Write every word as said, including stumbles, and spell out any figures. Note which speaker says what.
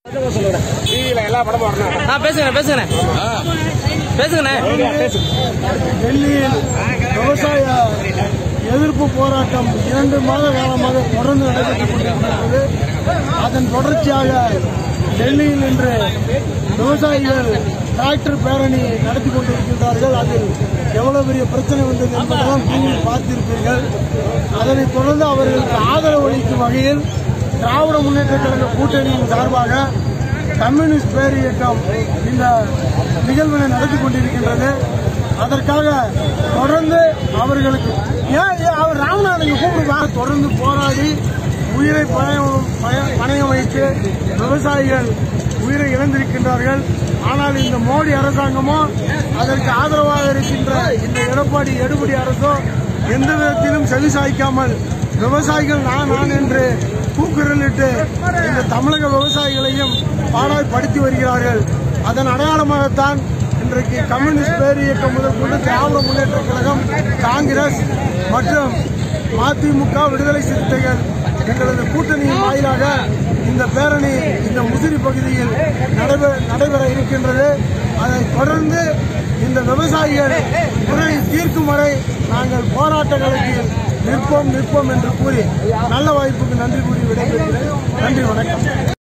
Speaker 1: பேசுங்க பேசுங்க பேசுங்கண்ணே.
Speaker 2: டெல்லியில் விவசாய எதிர்ப்பு போராட்டம் இரண்டு மாத காலமாக தொடர்ந்து நடைபெற்றுக் கொண்டிருக்கிறது. அதன் தொடர்ச்சியாக டெல்லியில் இன்று விவசாயிகள் டிராக்டர் பேரணி நடத்தி கொண்டிருக்கின்றார்கள். அதில் எவ்வளவு பெரிய பிரச்சனை வந்தது என்பதெல்லாம் நீங்கள் பார்த்திருப்பீர்கள். அதனைத் தொடர்ந்து அவர்களுக்கு ஆதரவு அளிக்கும் வகையில் திராவிட முன்னேற்ற கழக கூட்டணியின் சார்பாக கம்யூனிஸ்ட் பேர் இயக்கம் இந்த நிகழ்வினை நடத்தி கொண்டிருக்கின்றது. அதற்காக தொடர்ந்து அவர்களுக்கு ஏன் அவர் ராமநாதனுக்கு கூப்பிடுவா தொடர்ந்து போராடி உயிரை பணயம் வைத்து விவசாயிகள் உயிரை இழந்திருக்கின்றார்கள். ஆனால் இந்த மோடி அரசாங்கமோ அதற்கு ஆதரவாக இருக்கின்ற இந்த எடப்பாடி எடுபடி அரசோ எந்த விதத்திலும் செவிசாய்க்காமல் விவசாயிகள் நான் நான் என்று கூக்குரலிட்டு இந்த தமிழக விவசாயிகளையும் பாடாய்படுத்தி வருகிறார்கள். அதன் அடையாளமாகத்தான் இன்றைக்கு கம்யூனிஸ்ட் பேர் இயக்கம் முதல் கொண்டு திராவிட முன்னேற்ற கழகம், காங்கிரஸ் மற்றும் மதிமுக, விடுதலை சிறுத்தைகள் எங்களது கூட்டணியின் வாயிலாக இந்த பேரணி இந்த முசிறி பகுதியில் நடைபெற இருக்கின்றது. அதைத் தொடர்ந்து இந்த விவசாயிகள் குறை தீர்க்கும் வரை நாங்கள் போராட்ட களத்தில் நிற்போம் நிற்போம் என்று கூறி நல்ல வாய்ப்புக்கு நன்றி கூறி விடைபெறுகிறேன். நன்றி, வணக்கம்.